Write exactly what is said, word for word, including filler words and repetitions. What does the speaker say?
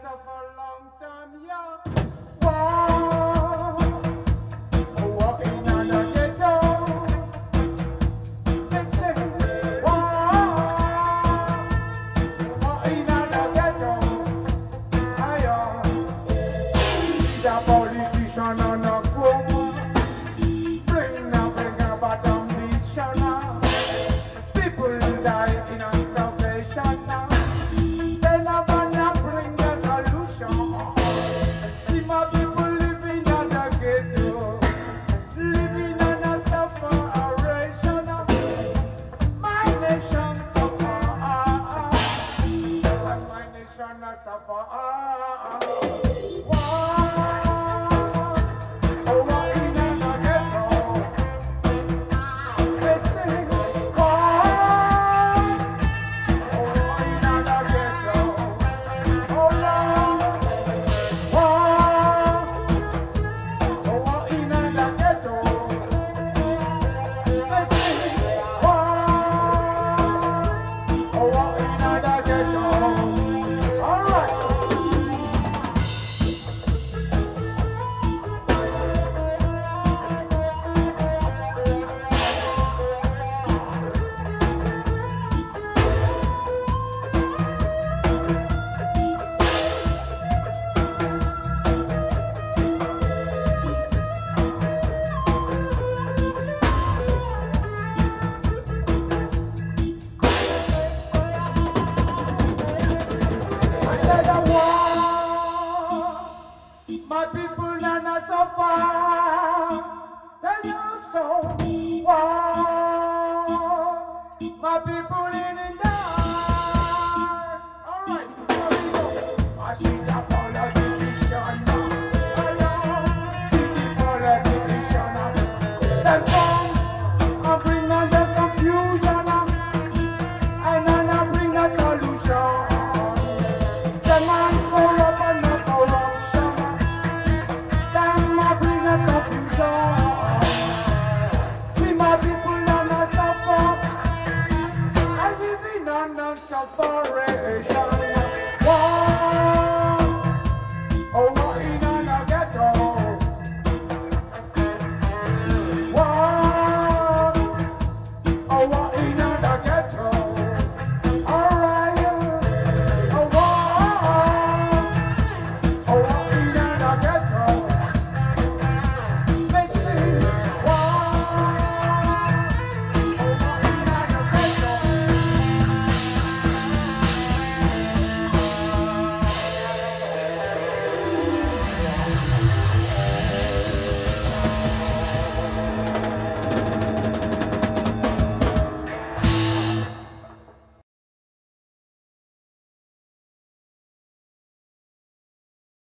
suffer long time, yeah. Wow, walk in the ghetto. They say, wow, walk in the ghetto. Ayo, the politician on the ground. Bring now, bring about ambition now. People die in a starvation now. Say never now bring a solution. See my people living in the ghetto, living in a separation. My nation suffer, and my nation suffer. Wow, oh, what in the ghetto? They say, wow, oh, what in the ghetto? Oh, Lord, wow, oh, what in the ghetto? They say, wow, oh, what in the ghetto? All right. I said, wow, my people nana suffer. Tell you so. Wow, my people in India.